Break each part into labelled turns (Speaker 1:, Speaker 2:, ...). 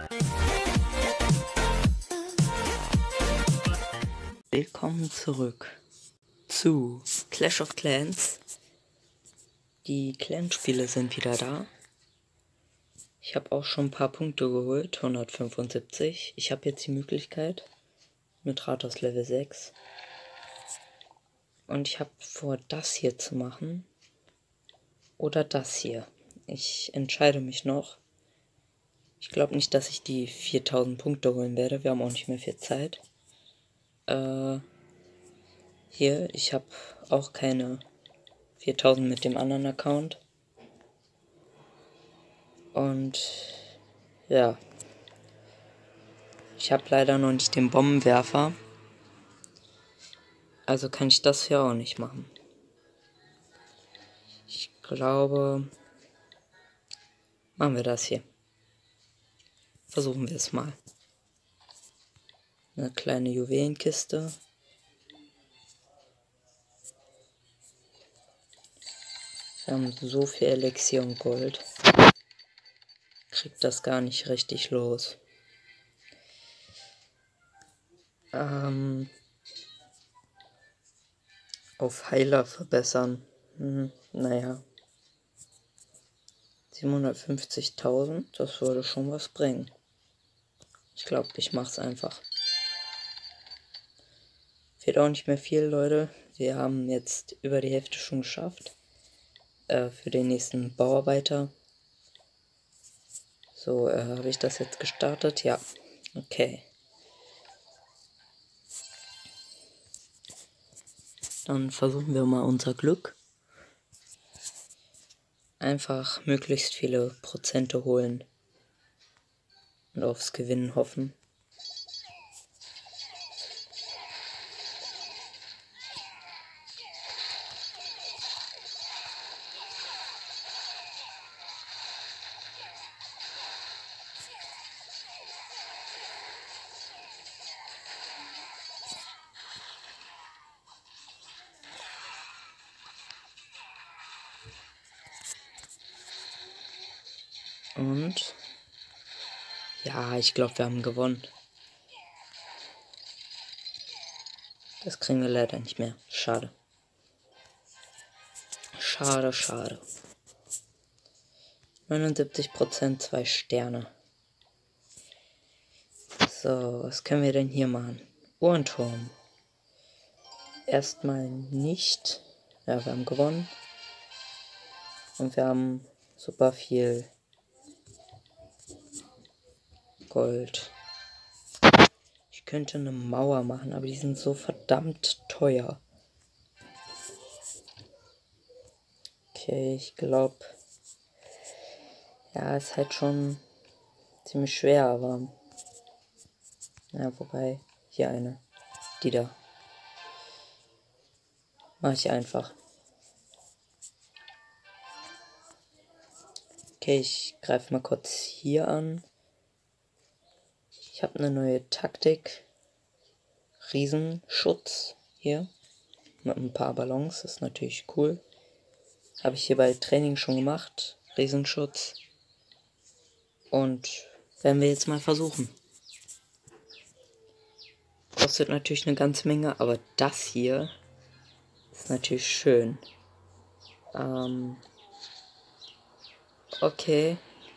Speaker 1: Willkommen zurück zu Clash of Clans. Die Clan-Spiele sind wieder da. Ich habe auch schon ein paar Punkte geholt, 175. Ich habe jetzt die Möglichkeit mit Rathaus Level 6. Und ich habe vor, das hier zu machen oder das hier. Ich entscheide mich noch. Ich glaube nicht, dass ich die 4000 Punkte holen werde. Wir haben auch nicht mehr viel Zeit. Hier, ich habe auch keine 4000 mit dem anderen Account. Und ja, ich habe leider noch nicht den Bombenwerfer. Also kann ich das hier auch nicht machen. Ich glaube, machen wir das hier. Versuchen wir es mal. Eine kleine Juwelenkiste. Wir haben so viel Elixier und Gold. Kriegt das gar nicht richtig los. Auf Heiler verbessern. Naja. 750.000, das würde schon was bringen. Ich glaube, ich mache es einfach. Fehlt auch nicht mehr viel, Leute. Wir haben jetzt über die Hälfte schon geschafft. Für den nächsten Bauarbeiter. So, habe ich das jetzt gestartet? Ja. Okay. Dann versuchen wir mal unser Glück. Einfach möglichst viele Prozente holen. Und aufs Gewinnen hoffen. Und ja, ich glaube, wir haben gewonnen. Das kriegen wir leider nicht mehr. Schade. Schade, schade. 79%, 2 Sterne. So, was können wir denn hier machen? Uhrenturm. Erstmal nicht. Ja, wir haben gewonnen. Und wir haben super viel Gold. Ich könnte eine Mauer machen, aber die sind so verdammt teuer. Okay, ich glaube, ja, ist halt schon ziemlich schwer, aber ja, wobei, hier eine, die da. Mache ich einfach. Okay, ich greife mal kurz hier an. Ich habe eine neue Taktik. Riesenschutz hier. Mit ein paar Ballons, das ist natürlich cool. Habe ich hier bei Training schon gemacht. Riesenschutz. Und werden wir jetzt mal versuchen. Kostet natürlich eine ganze Menge, aber das hier ist natürlich schön. Okay.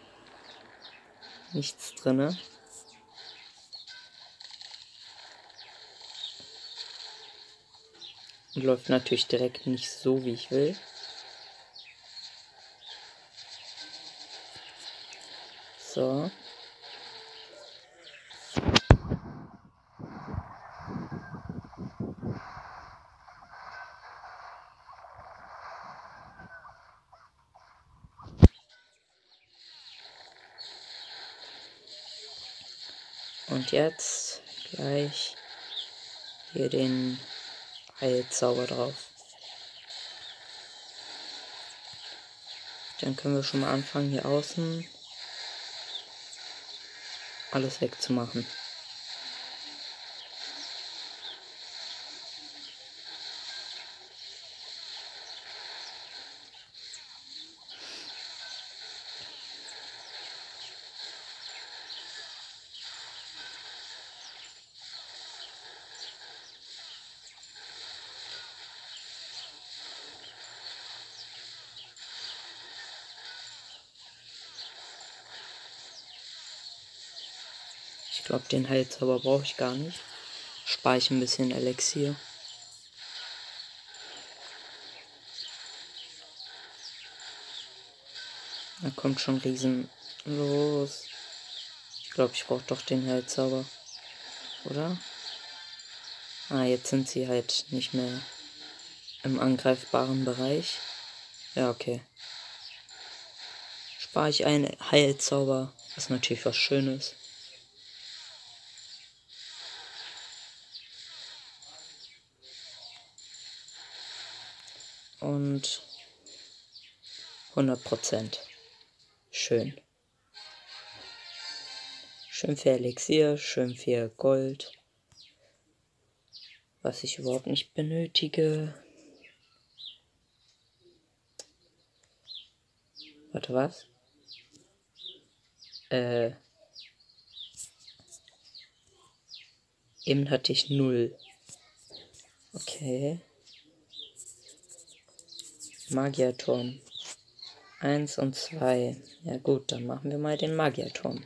Speaker 1: Nichts drinne. Und läuft natürlich direkt nicht so, wie ich will. So. Und jetzt gleich hier den Heilzauber drauf. Dann können wir schon mal anfangen, hier außen alles wegzumachen. Ich glaube, den Heilzauber brauche ich gar nicht. Spare ich ein bisschen Elixier. Da kommt schon riesen los. Ich glaube, ich brauche doch den Heilzauber. Oder? Ah, jetzt sind sie halt nicht mehr im angreifbaren Bereich. Ja, okay. Spare ich einen Heilzauber. Das ist natürlich was Schönes. Und 100%. Schön. Schön viel Elixier, schön viel Gold. Was ich überhaupt nicht benötige. Warte, was? Eben hatte ich 0. Okay. Magierturm. 1 und 2. Ja gut, dann machen wir mal den Magierturm.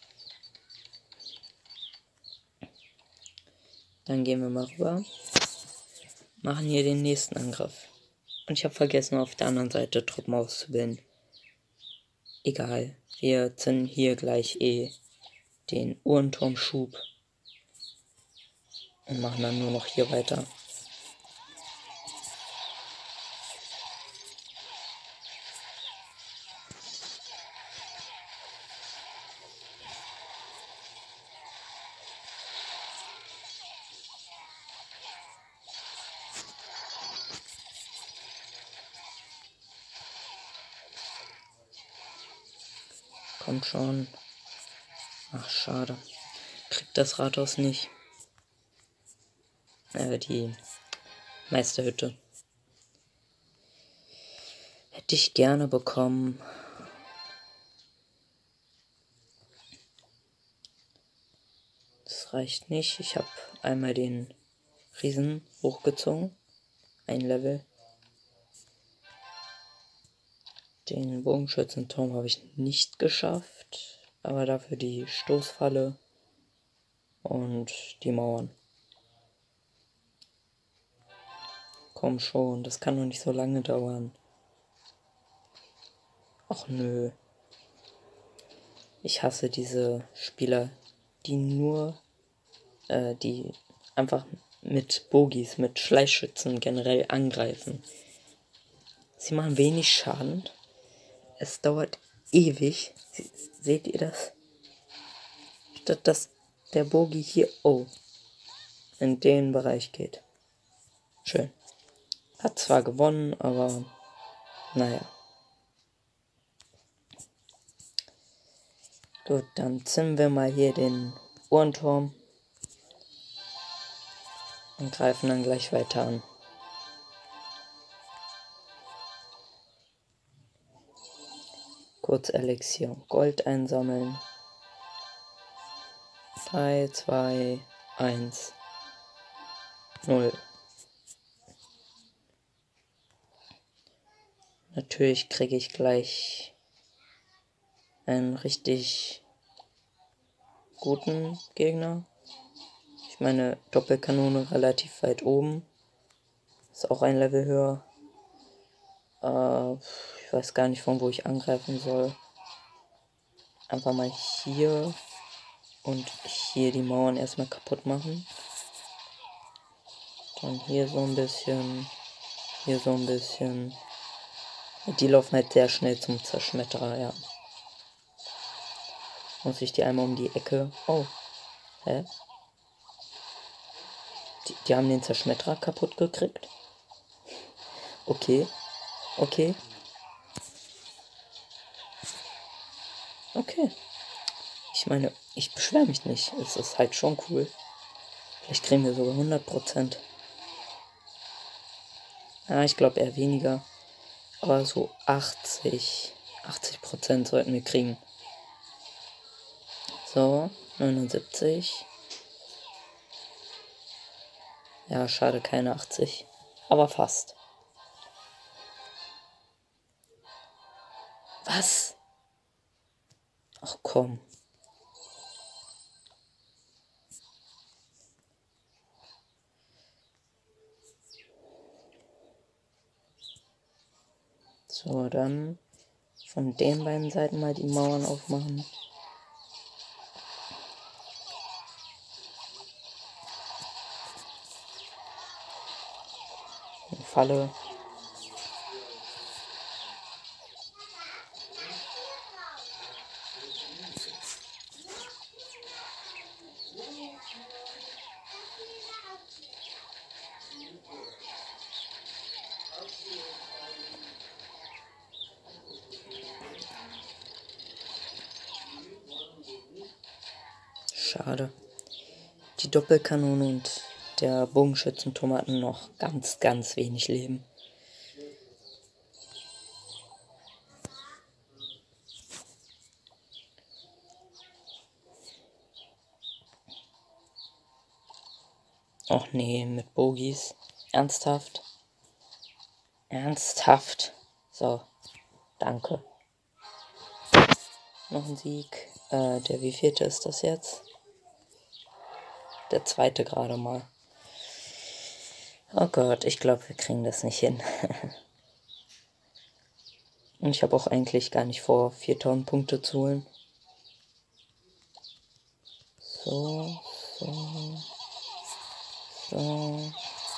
Speaker 1: Dann gehen wir mal rüber. Machen hier den nächsten Angriff. Und ich habe vergessen, auf der anderen Seite Truppen auszubilden. Egal. Wir zünden hier gleich den Uhrenturmschub. Und machen dann nur noch hier weiter. Kommt schon. Ach, schade. Kriegt das Rathaus nicht. Die Meisterhütte. Hätte ich gerne bekommen. Das reicht nicht. Ich habe einmal den Riesen hochgezogen. Ein Level. Den Bogenschützenturm habe ich nicht geschafft. Aber dafür die Stoßfalle und die Mauern. Komm schon, das kann doch nicht so lange dauern. Ach nö. Ich hasse diese Spieler, die die einfach mit Bogies, mit Schleichschützen generell angreifen. Sie machen wenig Schaden. Es dauert ewig. Seht ihr das? Statt dass der Bogi hier, in den Bereich geht. Schön. Hat zwar gewonnen, aber naja. Gut, dann zünden wir mal hier den Uhrenturm und greifen dann gleich weiter an. Kurz Elixier und Gold einsammeln. 3, 2, 1, 0. Natürlich kriege ich gleich einen richtig guten Gegner. Ich meine, Doppelkanone relativ weit oben. Ist auch ein Level höher. Ich weiß gar nicht, von wo ich angreifen soll. Einfach mal hier und hier die Mauern erstmal kaputt machen. Dann hier so ein bisschen. Hier so ein bisschen. Die laufen halt sehr schnell zum Zerschmetterer, ja. Muss ich die einmal um die Ecke. Oh. Hä? Die haben den Zerschmetterer kaputt gekriegt. Okay. Okay. Okay. Ich meine, ich beschwere mich nicht. Es ist halt schon cool. Vielleicht kriegen wir sogar 100%. Ja, ich glaube eher weniger. Aber so 80% sollten wir kriegen. So, 79. Ja, schade, keine 80. Aber fast. Was? Ach komm. So, dann von den beiden Seiten mal die Mauern aufmachen. Eine Falle. Schade. Die Doppelkanone und der Bogenschützenturm hatten noch ganz, ganz wenig Leben. Och nee, mit Bogies. Ernsthaft? Ernsthaft? So, danke. Noch ein Sieg. Der wievielte ist das jetzt? Der zweite gerade mal. Oh Gott, ich glaube, wir kriegen das nicht hin. Und ich habe auch eigentlich gar nicht vor, 4000 Punkte zu holen. So, so, so.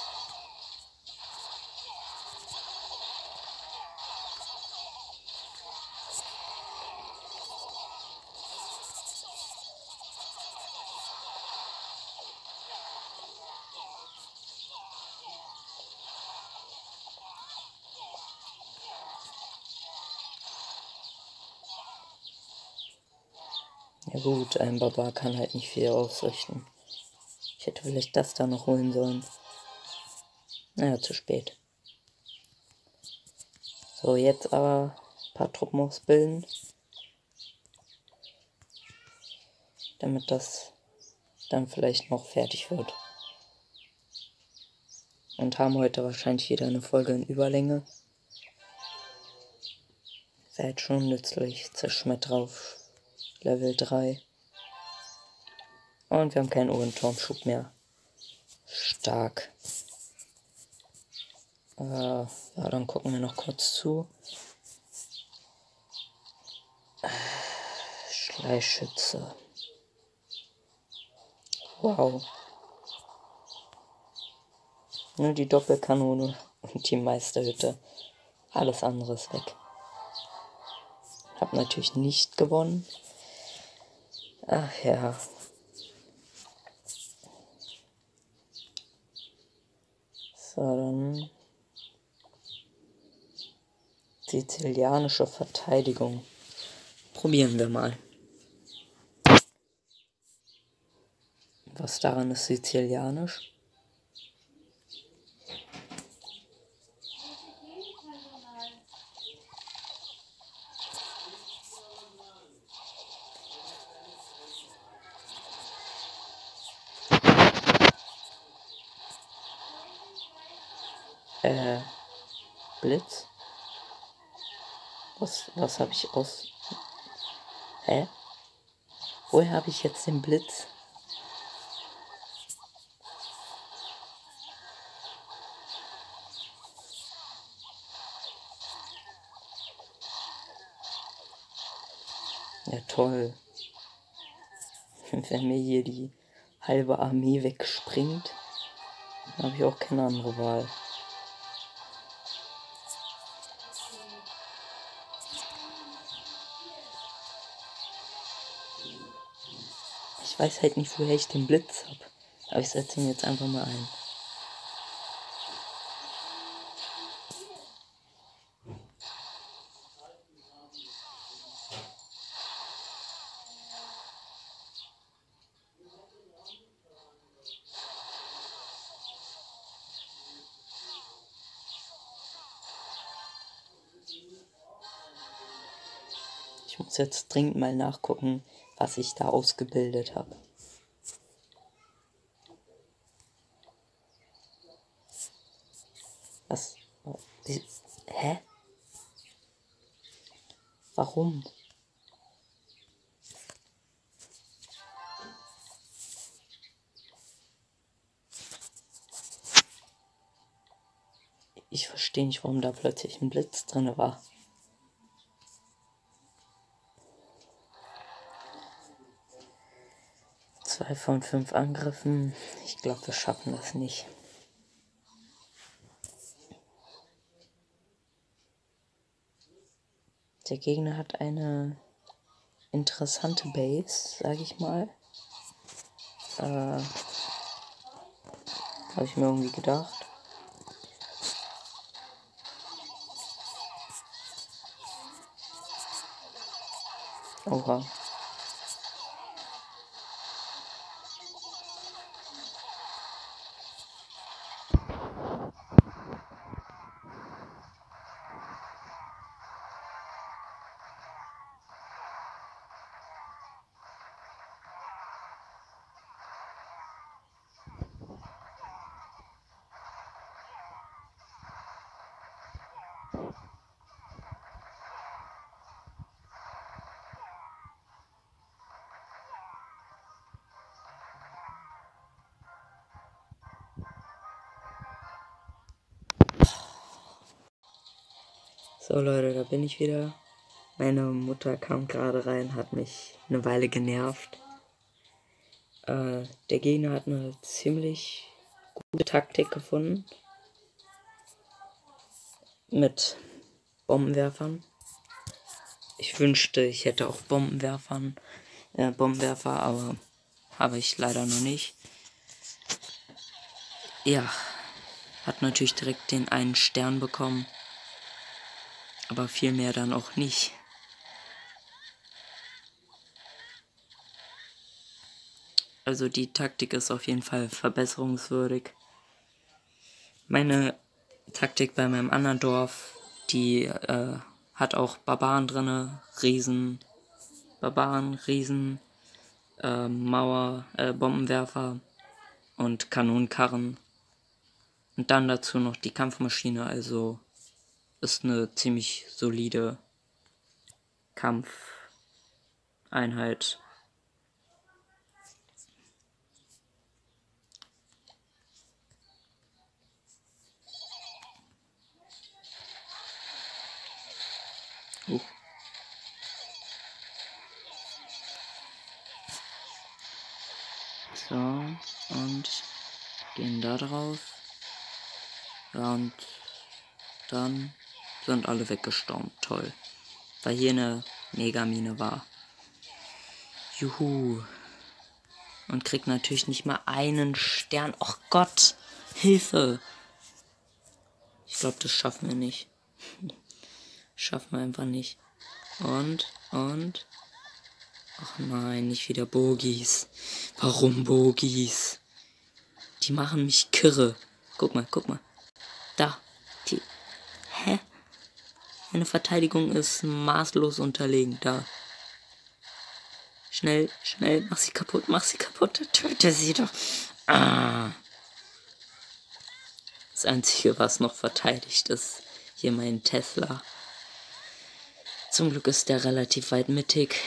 Speaker 1: Ja gut, ein Barbar kann halt nicht viel ausrichten. Ich hätte vielleicht das da noch holen sollen. Naja, zu spät. So, jetzt aber ein paar Truppen ausbilden. Damit das dann vielleicht noch fertig wird. Und haben heute wahrscheinlich wieder eine Folge in Überlänge. Seid schon nützlich. Zerschmetter auf Level 3. Und wir haben keinen Uhrenturmschub mehr. Stark. Ja, dann gucken wir noch kurz zu. Schleichschütze. Wow. Nur die Doppelkanone und die Meisterhütte. Alles andere ist weg. Hab natürlich nicht gewonnen. Ach ja. So, dann sizilianische Verteidigung. Probieren wir mal. Was daran ist sizilianisch? Blitz? Was habe ich aus... Hä? Woher habe ich jetzt den Blitz? Ja, toll. Wenn mir hier die halbe Armee wegspringt, dann habe ich auch keine andere Wahl. Ich weiß halt nicht, woher ich den Blitz habe. Aber ich setze ihn jetzt einfach mal ein. Ich muss jetzt dringend mal nachgucken, was ich da ausgebildet habe. Was? Hä? Warum? Ich verstehe nicht, warum da plötzlich ein Blitz drin war. 2 von 5 Angriffen. Ich glaube, wir schaffen das nicht. Der Gegner hat eine interessante Base, sage ich mal. Habe ich mir irgendwie gedacht. Oha. So Leute, da bin ich wieder. Meine Mutter kam gerade rein, hat mich eine Weile genervt. Der Gegner hat eine ziemlich gute Taktik gefunden. Mit Bombenwerfern. Ich wünschte, ich hätte auch Bombenwerfer, aber habe ich leider noch nicht. Ja, hat natürlich direkt den einen Stern bekommen. Aber viel mehr dann auch nicht. Also die Taktik ist auf jeden Fall verbesserungswürdig. Meine Taktik bei meinem anderen Dorf, die hat auch Barbaren drinne, Riesen, Mauer, Bombenwerfer und Kanonenkarren. Und dann dazu noch die Kampfmaschine, also ist eine ziemlich solide Kampfeinheit. So, und gehen da drauf. Ja, und dann sind alle weggestorben. Toll. Weil hier eine Megamine war. Juhu. Und kriegt natürlich nicht mal einen Stern. Och Gott, Hilfe. Ich glaube, das schaffen wir nicht. Schaffen wir einfach nicht. Und. Ach nein, nicht wieder Bogies. Warum Bogies? Die machen mich kirre. Guck mal. Da. Die. Hä? Meine Verteidigung ist maßlos unterlegen. Da. Schnell. Mach sie kaputt. Töte sie doch. Ah. Das Einzige, was noch verteidigt, ist hier mein Tesla. Zum Glück ist der relativ weit mittig.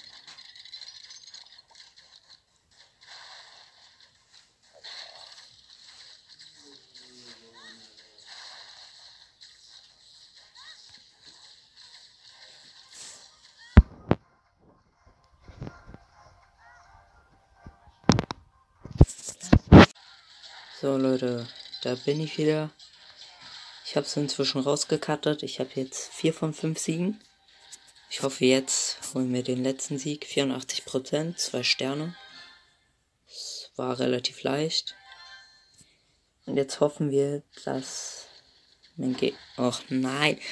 Speaker 1: So Leute, da bin ich wieder. Ich habe es inzwischen rausgekattet. Ich habe jetzt 4 von 5 Siegen. Ich hoffe, jetzt holen wir den letzten Sieg. 84%, 2 Sterne. Es war relativ leicht. Und jetzt hoffen wir, dass mein Och nein.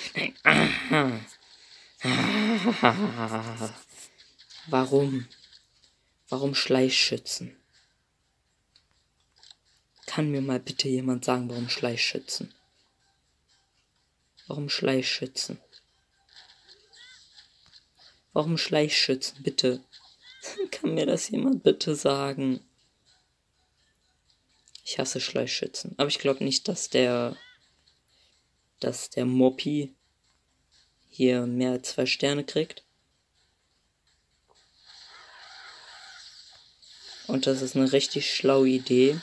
Speaker 1: Warum? Warum Schleichschützen? Kann mir mal bitte jemand sagen, warum Schleichschützen? Warum Schleichschützen? Warum Schleichschützen? Bitte. Kann mir das jemand bitte sagen? Ich hasse Schleichschützen. Aber ich glaube nicht, dass der Moppi hier mehr als 2 Sterne kriegt. Und das ist eine richtig schlaue Idee,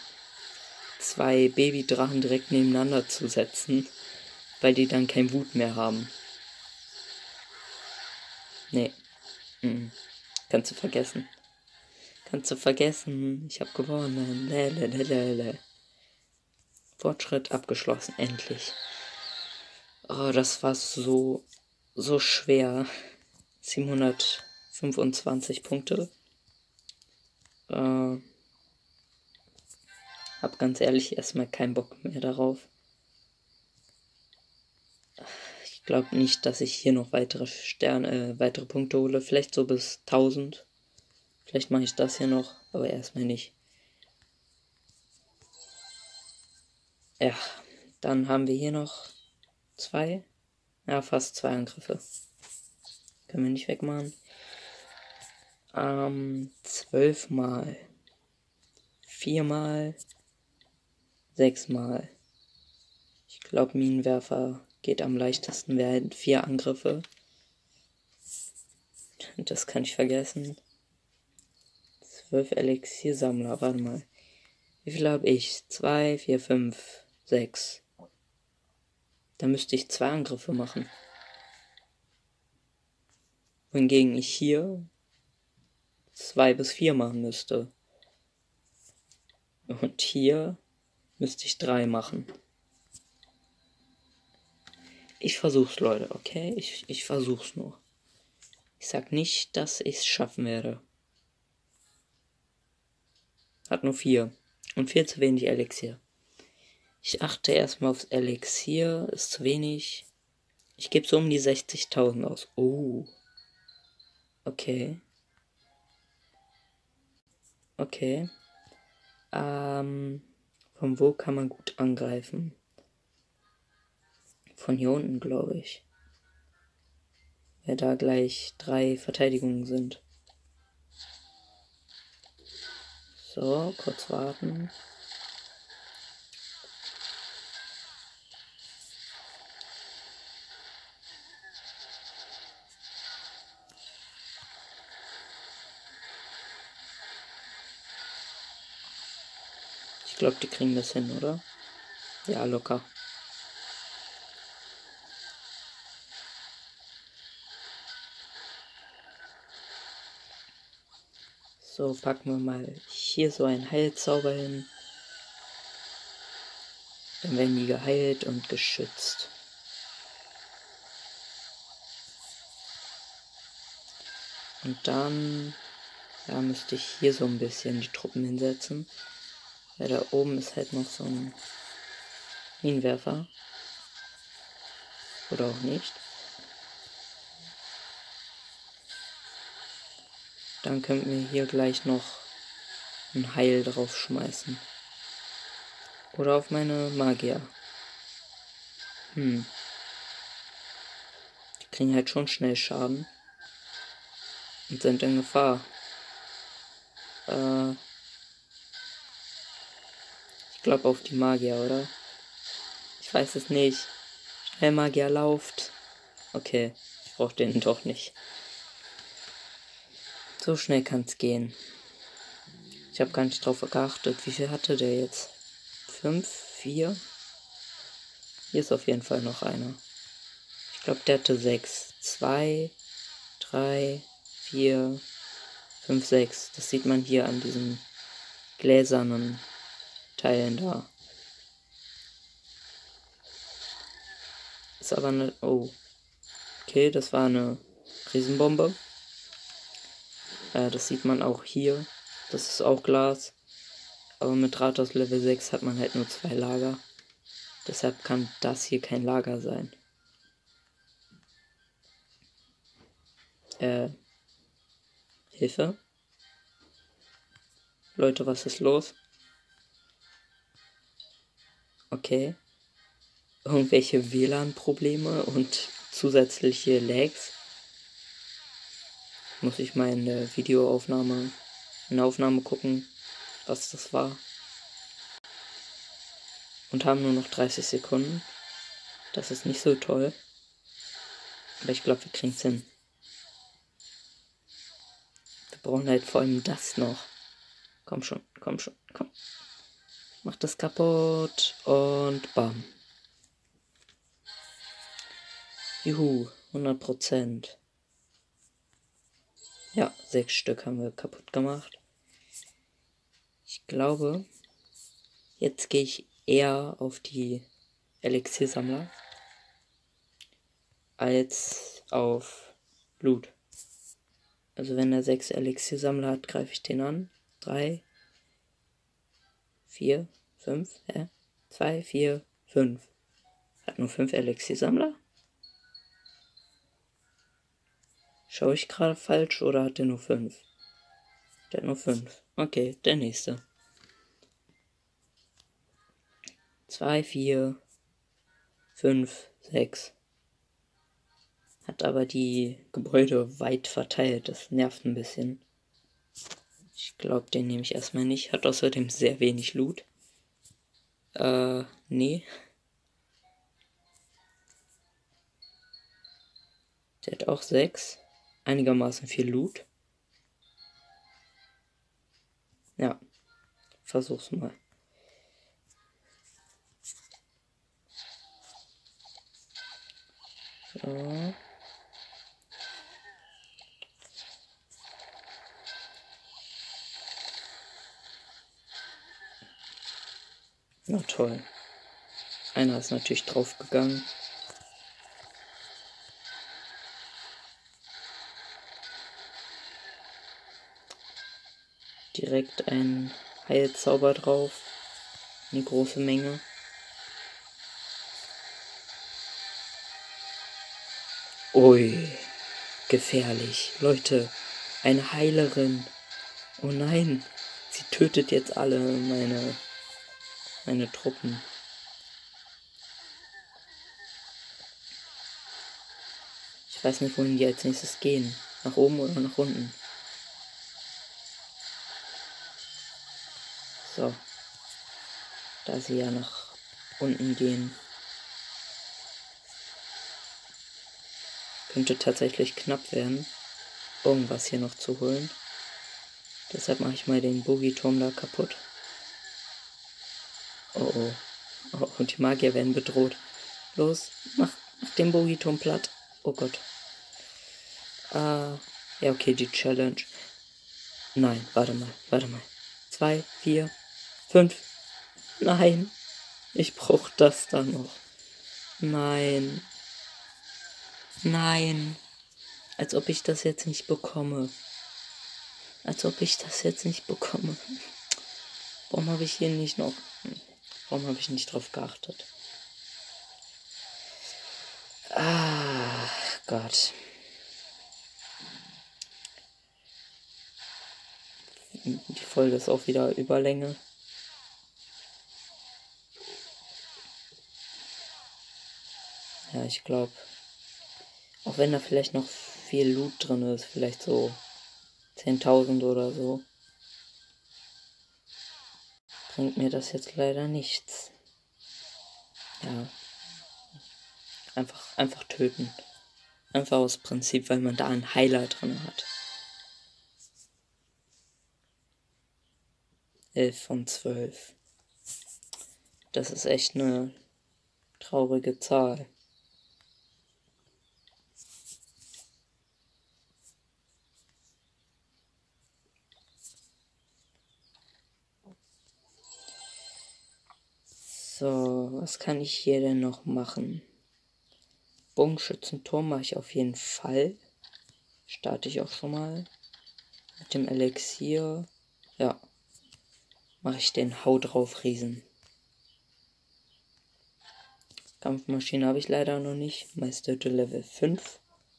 Speaker 1: 2 Babydrachen direkt nebeneinander zu setzen, weil die dann kein Wut mehr haben. Nee. Kannst du vergessen. Kannst du vergessen. Ich habe gewonnen. Lelelelele. Fortschritt abgeschlossen. Endlich. Oh, das war so schwer. 725 Punkte. Hab ganz ehrlich erstmal keinen Bock mehr darauf. Ich glaube nicht, dass ich hier noch weitere Punkte hole. Vielleicht so bis 1000. Vielleicht mache ich das hier noch, aber erstmal nicht. Ja, dann haben wir hier noch 2. Ja, fast 2 Angriffe. Können wir nicht wegmachen. 12 Mal. 4 Mal. 6 Mal. Ich glaube, Minenwerfer geht am leichtesten. Wir hätten 4 Angriffe. Das kann ich vergessen. 12 Elixiersammler. Warte mal. Wie viel habe ich? 2, 4, 5, 6. Da müsste ich 2 Angriffe machen. Wohingegen ich hier 2 bis 4 machen müsste. Und hier müsste ich 3 machen. Ich versuch's, Leute, okay? Ich versuch's nur. Ich sag nicht, dass ich's schaffen werde. Hat nur 4. Und 4 zu wenig Elixier. Ich achte erstmal aufs Elixier. Ist zu wenig. Ich gebe so um die 60.000 aus. Oh. Okay. Okay. Von wo kann man gut angreifen? Von hier unten, glaube ich. Weil da gleich 3 Verteidigungen sind. So, kurz warten. Ich glaube, die kriegen das hin, oder? Ja, locker. So, packen wir mal hier so einen Heilzauber hin. Dann werden die geheilt und geschützt. Und dann müsste ich hier so ein bisschen die Truppen hinsetzen. Weil da oben ist halt noch so ein Minenwerfer. Oder auch nicht. Dann könnten wir hier gleich noch ein Heil drauf schmeißen. Oder auf meine Magier. Die kriegen halt schon schnell Schaden. Und sind in Gefahr. Ich glaube auf die Magier, oder? Ich weiß es nicht. Schnell Magier lauft. Okay, ich brauche den doch nicht. So schnell kann es gehen. Ich habe gar nicht drauf geachtet. Wie viel hatte der jetzt? 5, 4? Hier ist auf jeden Fall noch einer. Ich glaube, der hatte 6. 2, 3, 4, 5, 6. Das sieht man hier an diesen gläsernen Teilen da. Ist aber eine... Oh. Okay, das war eine Riesenbombe. Das sieht man auch hier. Das ist auch Glas. Aber mit Rathaus Level 6 hat man halt nur 2 Lager. Deshalb kann das hier kein Lager sein. Hilfe? Leute, was ist los? Okay. Irgendwelche WLAN-Probleme und zusätzliche Lags. Muss ich mal in der Videoaufnahme, gucken, was das war. Und haben nur noch 30 Sekunden. Das ist nicht so toll. Aber ich glaube, wir kriegen es hin. Wir brauchen halt vor allem das noch. Komm schon, komm. Mach das kaputt und bam. Juhu, 100%. Ja, 6 Stück haben wir kaputt gemacht. Ich glaube, jetzt gehe ich eher auf die Elixiersammler als auf Loot. Also wenn er 6 Elixiersammler hat, greife ich den an. 3, 4, 5, 2, 4, 5. Hat nur 5 Elixiersammler? Schaue ich gerade falsch oder hat der nur 5? Der hat nur 5. Okay, der nächste. 2, 4, 5, 6. Hat aber die Gebäude weit verteilt. Das nervt ein bisschen. Ich glaube, den nehme ich erstmal nicht. Hat außerdem sehr wenig Loot. Nee. Der hat auch 6. Einigermaßen viel Loot. Ja. Versuch's mal. So. Na toll. Einer ist natürlich draufgegangen. Direkt ein Heilzauber drauf. Eine große Menge. Ui, gefährlich. Leute, eine Heilerin. Oh nein, sie tötet jetzt alle meine Truppen. Ich weiß nicht, wohin die als nächstes gehen. Nach oben oder nach unten. So. Da sie ja nach unten gehen. Könnte tatsächlich knapp werden, irgendwas hier noch zu holen. Deshalb mache ich mal den Bogieturm da kaputt. Oh oh. Oh, und die Magier werden bedroht. Los, mach den Bogieturm platt. Oh Gott. Ja, okay, die Challenge. Nein, warte mal. 2, 4, 5. Nein. Ich brauche das dann noch. Nein. Nein. Als ob ich das jetzt nicht bekomme. Warum habe ich hier nicht noch... Warum habe ich nicht drauf geachtet? Ah, Gott. Die Folge ist auch wieder Überlänge. Ja, ich glaube, auch wenn da vielleicht noch viel Loot drin ist, vielleicht so 10.000 oder so, bringt mir das jetzt leider nichts. Ja, einfach töten. Einfach aus Prinzip, weil man da einen Heiler drin hat. 11 von 12. Das ist echt eine traurige Zahl. So, was kann ich hier denn noch machen? Bogenschützenturm mache ich auf jeden Fall. Starte ich auch schon mal. Mit dem Elixier. Ja. Mache ich den Hau drauf Riesen. Kampfmaschine habe ich leider noch nicht. Meisterhütte Level 5.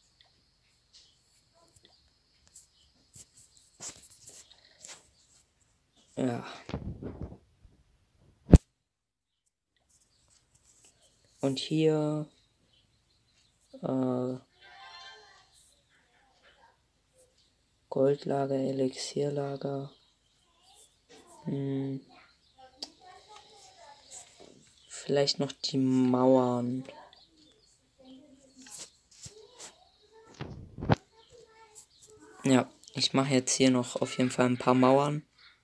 Speaker 1: Ja. Und hier Goldlager, Elixierlager. Vielleicht noch die Mauern. Ja, ich mache jetzt hier noch auf jeden Fall ein paar Mauern.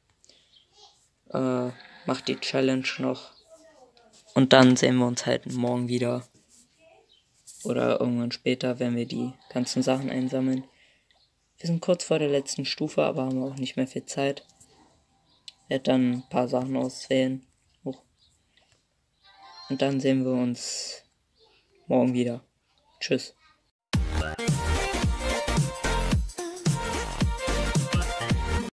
Speaker 1: Mach die Challenge noch. Und dann sehen wir uns halt morgen wieder. Oder irgendwann später, wenn wir die ganzen Sachen einsammeln. Wir sind kurz vor der letzten Stufe, aber haben auch nicht mehr viel Zeit. werde dann ein paar Sachen auswählen. Und dann sehen wir uns morgen wieder. Tschüss.